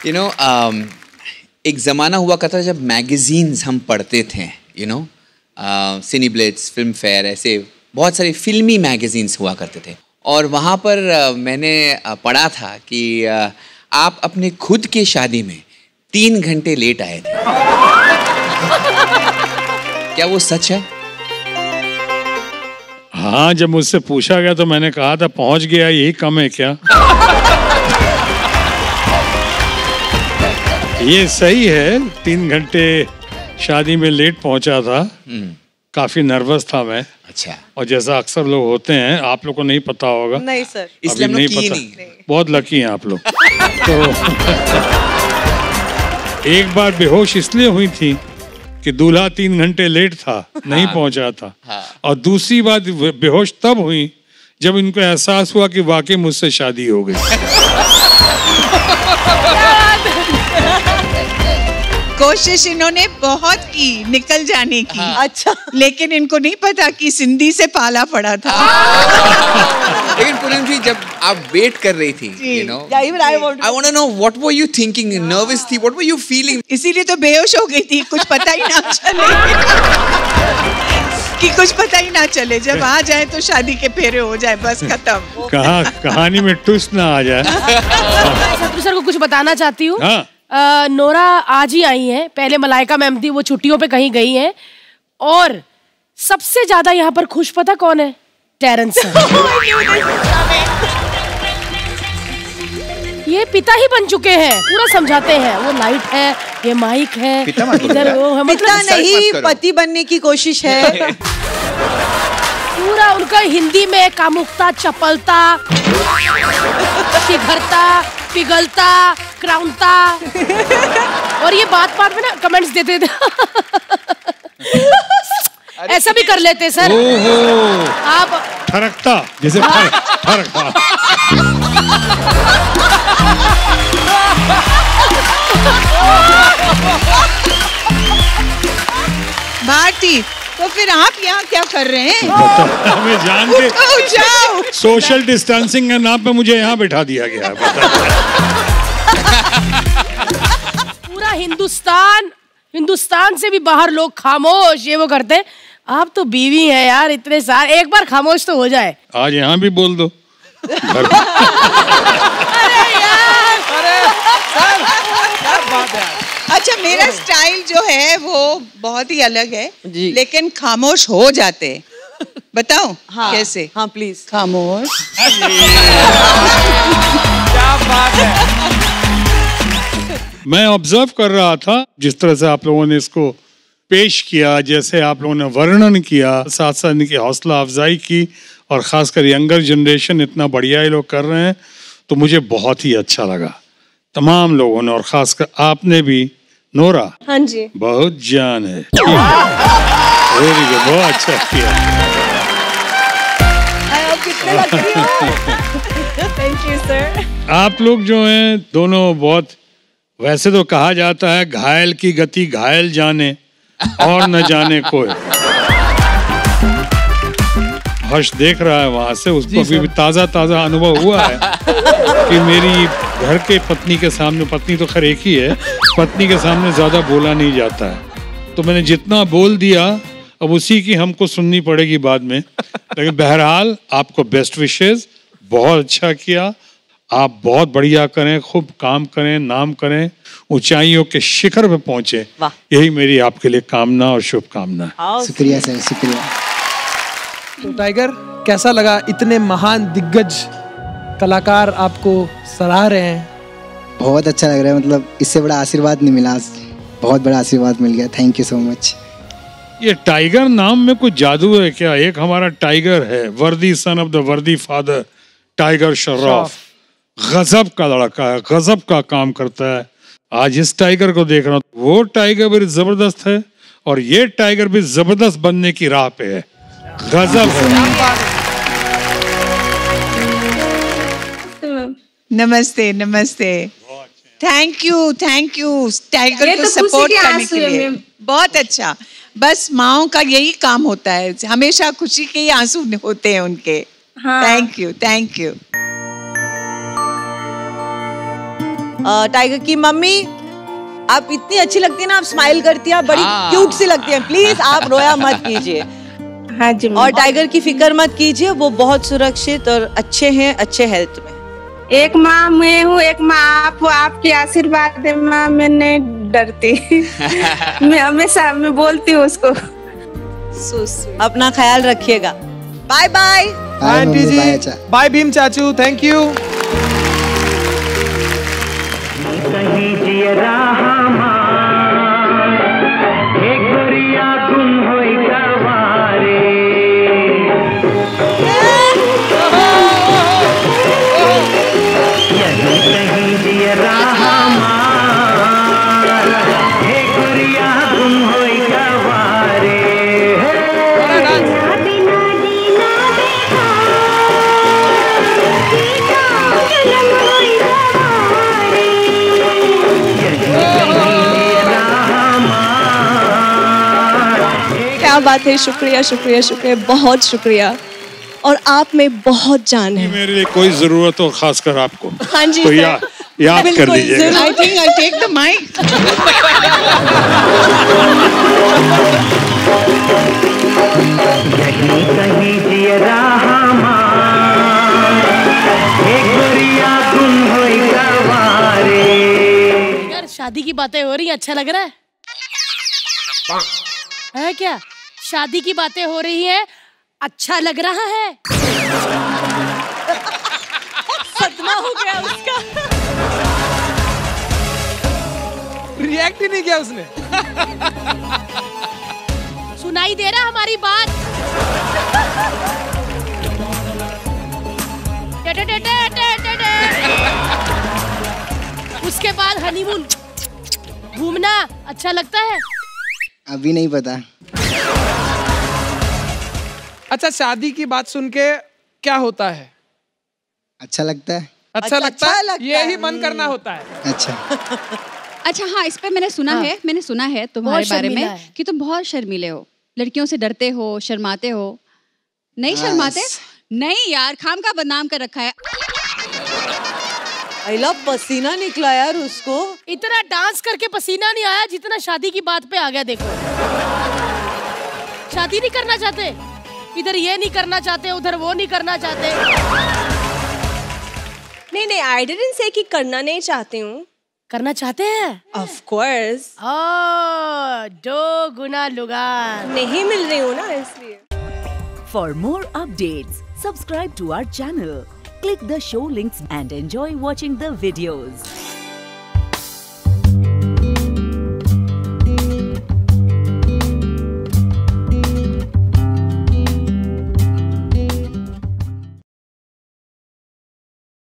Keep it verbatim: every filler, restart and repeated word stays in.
You know एक ज़माना हुआ करता था जब मैगज़ीन्स हम पढ़ते थे, you know Cine Blitz, Filmfare, ऐसे बहुत सारी फिल्मी मैगज़ीन्स हुआ करते थे। और वहाँ पर uh, मैंने uh, पढ़ा था कि uh, आप अपने खुद की शादी में तीन घंटे लेट आए थे। क्या वो सच है? हाँ, जब मुझसे पूछा गया तो मैंने कहा था पहुँच गया, यही कम है क्या? ये सही है, तीन घंटे शादी में लेट पहुंचा था। काफी नर्वस था मैं। अच्छा। और जैसा अक्सर लोग होते हैं, आप लोग को नहीं पता होगा। नहीं सर, इसलिए नहीं की पता। नहीं। बहुत लकी हैं आप लोग। तो एक बार बेहोश इसलिए हुई थी कि दूल्हा तीन घंटे लेट था, नहीं पहुंचा था। हाँ। और दूसरी बात बेहोश तब हुई जब इनको एहसास हुआ कि वाकई मुझसे शादी हो गई। कोशिश इन्होंने बहुत की निकल जाने की। हाँ। अच्छा, लेकिन इनको नहीं पता कि सिंधी से पाला पड़ा था। लेकिन पूनम जी, जब आप वेट कर रही थी, you know, Yeah, even I want to- I want to know what were you thinking? Nervous थी? What were you feeling? इसीलिए तो बेहोश हो गई थी, कुछ पता ही ना चले कि कुछ पता ही ना चले। जब आ जाए तो शादी के फेरे हो जाए, बस खत्म। कहा कहानी में ट्विस्ट ना आ जाए। शत्रु सर को कुछ बताना चाहती हूँ। हाँ। अ, नोरा आज ही आई हैं, पहले मलाइका मैम थी, वो छुट्टियों पे कहीं गई हैं। और सबसे ज्यादा यहाँ पर खुश पता कौन है? Terence sir. ये पिता ही बन चुके हैं, पूरा समझाते हैं। वो लाइट है, ये माइक है, इधर वो है, पिता मतलब नहीं, पति बनने की कोशिश है। पूरा उनका हिंदी में कामुकता, चपलता, शिखरता, पिघलता, क्राउनता। और ये बात बात में ना कमेंट्स देते थे। ऐसा भी कर लेते सर। ओहो, आप ठरकता, जैसे ठर, ठरकता। भारती, तो फिर आप यहाँ क्या कर रहे हैं? हमें जान के जाओ। सोशल डिस्टेंसिंग के नाम पे मुझे यहाँ बैठा दिया गया है। पूरा हिंदुस्तान हिंदुस्तान से भी बाहर लोग खामोश, ये वो करते हैं। आप तो बीवी हैं यार, इतने साल, एक बार खामोश तो हो जाए। आज यहाँ भी बोल दो। घर अरे यार, अच्छा, मेरा स्टाइल जो है वो बहुत ही अलग है, लेकिन खामोश हो जाते। बताओ हाँ, कैसे? हाँ प्लीज। खामोश। क्या बात है। मैं ऑब्जर्व कर रहा था जिस तरह से आप लोगों ने इसको पेश किया, जैसे आप लोगों ने वर्णन किया, साथ साथ इनकी हौसला अफजाई की, और खासकर यंगर जनरेशन इतना बढ़िया ये लोग कर रहे हैं, तो मुझे बहुत ही अच्छा लगा। तमाम लोगों ने, और खासकर आपने भी। नोरा, हाँ जी, बहुत जान है। वेरी गुड, बहुत अच्छा किया। आप कितने लकी हो। Thank you sir. आप लोग जो हैं दोनों बहुत, वैसे तो कहा जाता है घायल की गति घायल जाने और न जाने कोई। हर्ष देख रहा है वहां से, उसको अभी भी ताजा ताजा अनुभव हुआ है कि मेरी घर के पत्नी के सामने, पत्नी तो खैर एक ही है, पत्नी के सामने ज्यादा बोला नहीं जाता है। तो मैंने जितना बोल दिया अब उसी की हमको सुननी पड़ेगी बाद में। लेकिन बहरहाल आपको बेस्ट विशेस, बहुत अच्छा किया। आप बहुत बढ़िया करें, खूब काम करें, नाम करें, ऊंचाइयों के शिखर पे पहुंचे, यही मेरी आपके लिए कामना और शुभकामना है। शुक्रिया सर, शुक्रिया। तो टाइगर, कैसा लगा? इतने महान दिग्गज कलाकार आपको सराह रहे हैं। बहुत अच्छा लग रहा है, मतलब इससे बड़ा आशीर्वाद नहीं मिला, बहुत बड़ा आशीर्वाद मिल गया। Thank you so much. ये टाइगर नाम में कुछ जादू है क्या? एक हमारा टाइगर है, वर्दी सन ऑफ द वर्दी फादर, टाइगर श्रॉफ, गजब का लड़का है, गजब का काम करता है। आज इस टाइगर को देख रहा हूँ, वो टाइगर भी जबरदस्त है और ये टाइगर भी जबरदस्त बनने की राह पे है। गजब है। नमस्ते, नमस्ते। Thank you, thank you Tiger को सपोर्ट करने के लिए। बहुत अच्छा। बस माओ का यही काम होता है, हमेशा खुशी के ही आंसू होते हैं उनके। Thank you, thank you. Tiger की मम्मी, आप इतनी अच्छी लगती है ना, आप स्माइल करती हैं, आप बड़ी क्यूट सी लगती हैं, प्लीज आप रोया मत कीजिए। हाँ जी। और टाइगर की फिक्र मत कीजिए, वो बहुत सुरक्षित और अच्छे हैं, अच्छे हेल्थ में। एक माँ मैं हूँ, एक माँ आप हो, आपकी आशीर्वाद है माँ, मैं नहीं डरती। मैं हमेशा मैं बोलती हूँ उसको। अपना ख्याल रखिएगा। Bye bye. Bye aunty ji, bye Bheem चाचू, थैंक यू। क्या बात है, शुक्रिया शुक्रिया शुक्रिया, बहुत शुक्रिया। और आप में बहुत जान है। मेरे लिए कोई जरूरत हो खासकर आपको, हाँ जी तो या, याद कर लीजिएगा। I think I'll take the mic. यार शादी की बातें हो रही हैं, अच्छा लग रहा है? है क्या? शादी की बातें हो रही हैं, अच्छा लग रहा है? सदमा हो गया उसका। रिएक्ट ही नहीं किया उसने। सुनाई दे रहा हमारी बात? टे टे टे टे टे टे टे। उसके बाद हनीमून घूमना अच्छा लगता है? अभी नहीं पता। अच्छा, शादी की बात सुन के क्या होता है? अच्छा लगता है। अच्छा, अच्छा लगता है, लगता यही है। मन करना होता है। अच्छा। अच्छा हाँ, इस पे मैंने सुना हाँ। है मैंने सुना है तुम्हारे बहुत बारे शर्मीला में है। कि तुम बहुत शर्मीले हो, लड़कियों से डरते हो, शर्माते हो। नहीं शर्माते? नहीं यार, खाम का बदनाम कर रखा है। अला पसीना निकला यार उसको। इतना डांस करके पसीना नहीं आया जितना शादी की बात पे आ गया। देखो, शादी नहीं करना चाहते, इधर ये नहीं करना चाहते, उधर वो नहीं करना चाहते। नहीं नहीं, आई डिडंट से कि करना नहीं चाहती हूँ। करना चाहते हैं? Of course. ओह, दो गुना लुगान। नहीं मिल रही हूँ ना, इसलिए। For more updates, subscribe to our channel, click the show links and enjoy watching the videos.